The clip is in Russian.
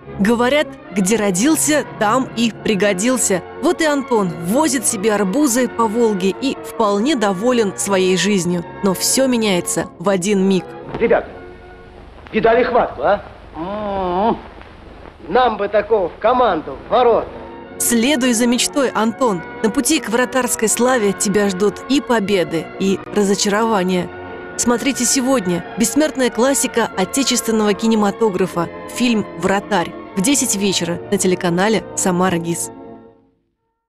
Говорят, где родился, там и пригодился. Вот и Антон возит себе арбузы по Волге и вполне доволен своей жизнью. Но все меняется в один миг. Ребята, видали хватку, а? Нам бы такого в команду, в ворота. Следуй за мечтой, Антон. На пути к вратарской славе тебя ждут и победы, и разочарования. Смотрите сегодня бессмертная классика отечественного кинематографа, фильм «Вратарь» в 10 вечера на телеканале «Самара ГИС».